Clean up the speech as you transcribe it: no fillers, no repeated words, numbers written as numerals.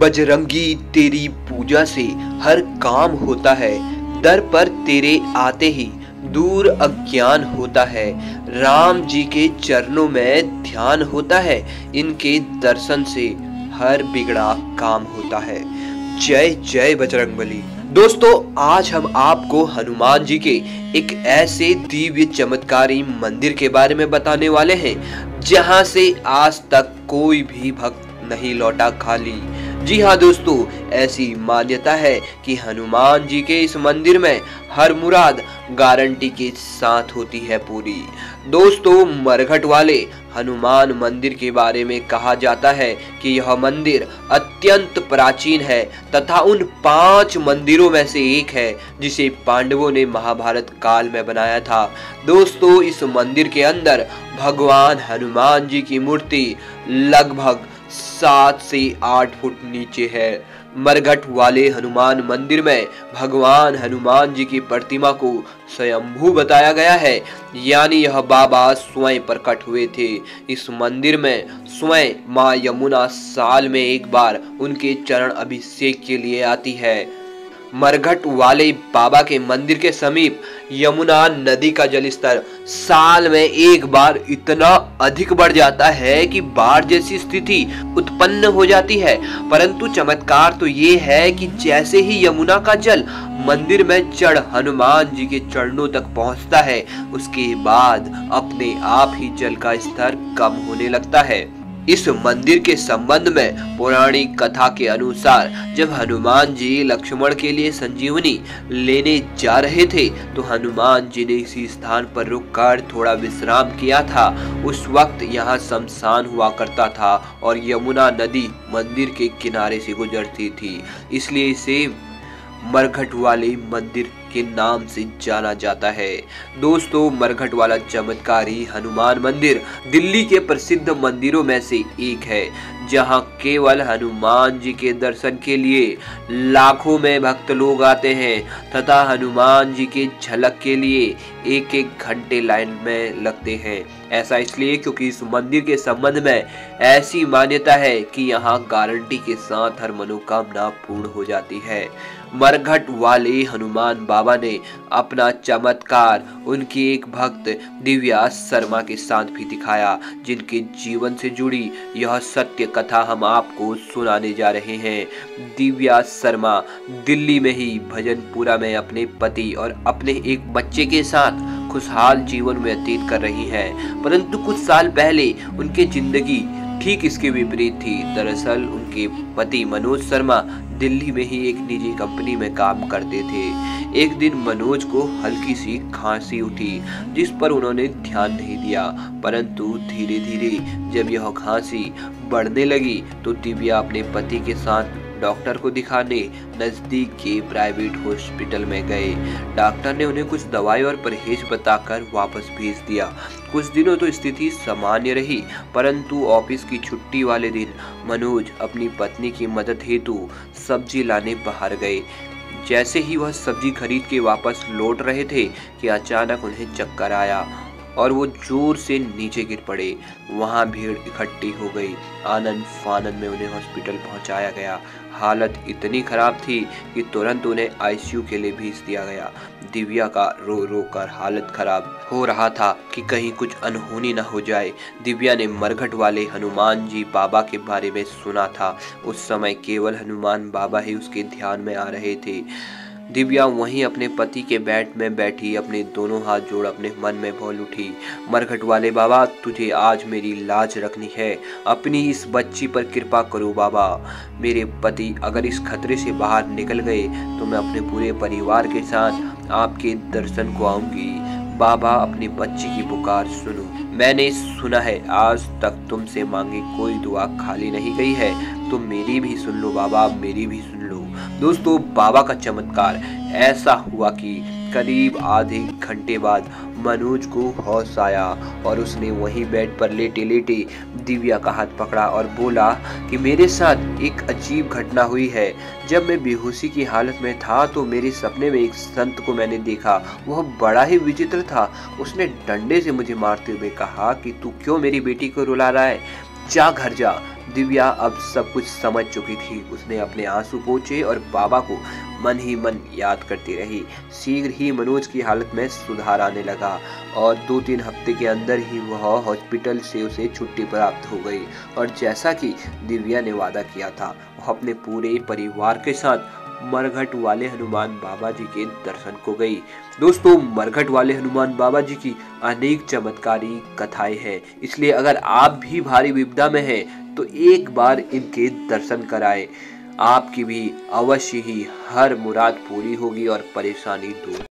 बजरंगी तेरी पूजा से हर काम होता है, दर पर तेरे आते ही दूर अज्ञान होता है। राम जी के चरणों में ध्यान होता है, इनके दर्शन से हर बिगड़ा काम होता है। जय जय बजरंगबली। दोस्तों, आज हम आपको हनुमान जी के एक ऐसे दिव्य चमत्कारी मंदिर के बारे में बताने वाले हैं जहां से आज तक कोई भी भक्त नहीं लौटा खाली। जी हाँ दोस्तों, ऐसी मान्यता है कि हनुमान जी के इस मंदिर में हर मुराद गारंटी के साथ होती है पूरी। दोस्तों, मरघट वाले हनुमान मंदिर के बारे में कहा जाता है कि यह मंदिर अत्यंत प्राचीन है तथा उन 5 मंदिरों में से एक है जिसे पांडवों ने महाभारत काल में बनाया था। दोस्तों, इस मंदिर के अंदर भगवान हनुमान जी की मूर्ति लगभग 7 से 8 फुट नीचे है। मरघट वाले हनुमान मंदिर में भगवान हनुमान जी की प्रतिमा को स्वयंभू बताया गया है, यानी यह बाबा स्वयं प्रकट हुए थे। इस मंदिर में स्वयं मां यमुना साल में एक बार उनके चरण अभिषेक के लिए आती है। मरघट वाले बाबा के मंदिर के समीप यमुना नदी का जलस्तर साल में एक बार इतना अधिक बढ़ जाता है कि बाढ़ जैसी स्थिति उत्पन्न हो जाती है। परंतु चमत्कार तो ये है कि जैसे ही यमुना का जल मंदिर में चढ़ हनुमान जी के चरणों तक पहुंचता है, उसके बाद अपने आप ही जल का स्तर कम होने लगता है। इस मंदिर के संबंध में पौराणिक कथा के अनुसार जब हनुमान जी लक्ष्मण के लिए संजीवनी लेने जा रहे थे तो हनुमान जी ने इसी स्थान पर रुककर थोड़ा विश्राम किया था। उस वक्त यहाँ शमशान हुआ करता था और यमुना नदी मंदिर के किनारे से गुजरती थी, इसलिए इसे मरघट वाले मंदिर के नाम से जाना जाता है। दोस्तों, मरघट वाला चमत्कारी हनुमान मंदिर दिल्ली के प्रसिद्ध मंदिरों में से एक है, जहां केवल हनुमान जी के दर्शन के लिए लाखों में भक्त लोग आते हैं तथा हनुमान जी के झलक के लिए एक एक घंटे लाइन में लगते हैं। ऐसा इसलिए क्योंकि इस मंदिर के संबंध में ऐसी मान्यता है कि यहाँ गारंटी के साथ हर मनोकामना पूर्ण हो जाती है। मरघट वाले हनुमान बाबा ने अपना चमत्कार उनकी एक भक्त दिव्या शर्मा के साथ भी दिखाया, जिनके जीवन से जुड़ी यह सत्य कथा हम आपको सुनाने जा रहे हैं। दिव्या शर्मा दिल्ली में ही भजनपुरा में अपने पति और अपने एक बच्चे के साथ खुशहाल जीवन व्यतीत कर रही हैं, परंतु कुछ साल पहले उनकी जिंदगी ठीक इसके विपरीत थी। दरअसल उनके पति मनोज शर्मा दिल्ली में ही एक निजी कंपनी में काम करते थे। एक दिन मनोज को हल्की सी खांसी उठी, जिस पर उन्होंने ध्यान नहीं दिया, परंतु धीरे धीरे जब यह खांसी बढ़ने लगी तो दिव्या अपने पति के साथ डॉक्टर को दिखाने नजदीक के प्राइवेट हॉस्पिटल में गए। डॉक्टर ने उन्हें कुछ दवाई और परहेज बताकर वापस भेज दिया। कुछ दिनों तो स्थिति सामान्य रही, परंतु ऑफिस की छुट्टी वाले दिन मनोज अपनी पत्नी की मदद हेतु सब्जी लाने बाहर गए। जैसे ही वह सब्जी खरीद के वापस लौट रहे थे कि अचानक उन्हें चक्कर आया और वो जोर से नीचे गिर पड़े। वहाँ भीड़ इकट्ठी हो गई। आनंद फानंद में उन्हें हॉस्पिटल पहुँचाया गया। हालत इतनी खराब थी कि तुरंत उन्हें आईसीयू के लिए भेज दिया गया। दिव्या का रो रो कर हालत खराब हो रहा था कि कहीं कुछ अनहोनी न हो जाए। दिव्या ने मरघट वाले हनुमान जी बाबा के बारे में सुना था। उस समय केवल हनुमान बाबा ही उसके ध्यान में आ रहे थे। दिव्या वहीं अपने पति के बेड में बैठी अपने दोनों हाथ जोड़ अपने मन में बोल उठी, मरघट वाले बाबा, तुझे आज मेरी लाज रखनी है। अपनी इस बच्ची पर कृपा करो बाबा। मेरे पति अगर इस खतरे से बाहर निकल गए तो मैं अपने पूरे परिवार के साथ आपके दर्शन को आऊंगी। बाबा, अपनी बच्ची की पुकार सुनो। मैंने सुना है आज तक तुमसे मांगी कोई दुआ खाली नहीं गई है, तो मेरी भी सुन लो बाबा, मेरी भी सुन लो। दोस्तों, बाबा का चमत्कार ऐसा हुआ कि करीब आधे घंटे बाद मनोज को होश आया और उसने वहीं बेड पर लेटे लेटे दिव्या का हाथ पकड़ा और बोला कि मेरे साथ एक अजीब घटना हुई है। जब मैं बेहोशी की हालत में था तो मेरे सपने में एक संत को मैंने देखा। वह बड़ा ही विचित्र था। उसने डंडे से मुझे मारते हुए कहा कि तू क्यों मेरी बेटी को रुला रहा है। जा घर जा। दिव्या अब सब कुछ समझ चुकी थी। उसने अपने आंसू पोंछे और बाबा को मन ही मन याद करती रही। शीघ्र ही मनोज की हालत में सुधार आने लगा और 2-3 हफ्ते के अंदर ही वह हॉस्पिटल से उसे छुट्टी प्राप्त हो गई। और जैसा कि दिव्या ने वादा किया था, वह अपने पूरे परिवार के साथ मरघट वाले हनुमान बाबा जी के दर्शन को गई। दोस्तों, मरघट वाले हनुमान बाबा जी की अनेक चमत्कारी कथाएं हैं, इसलिए अगर आप भी भारी विपदा में हैं तो एक बार इनके दर्शन कराएं। आपकी भी अवश्य ही हर मुराद पूरी होगी और परेशानी दूर।